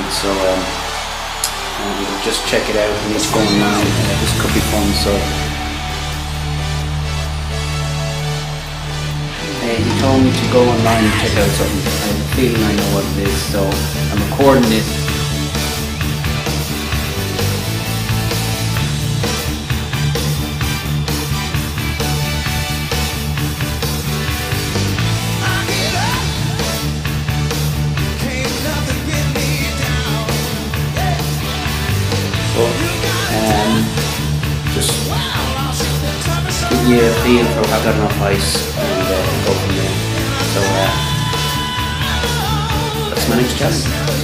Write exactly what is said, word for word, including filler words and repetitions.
started, so um, um, just check it out when it's going now. Uh, this could be fun. So uh, he told me to go online and check out something. I have a feeling I know what it is, so I'm recording it. So, um, just give you a feel for I've got enough ice and uh, go from there. So uh, that's my next challenge.